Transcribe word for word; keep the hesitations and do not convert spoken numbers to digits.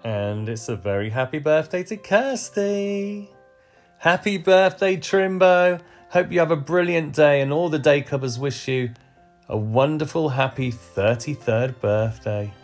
And it's a very happy birthday to Kirsty. Happy birthday, Trimbo. Hope you have a brilliant day, and all the day cubbers wish you a wonderful, happy thirty-third birthday.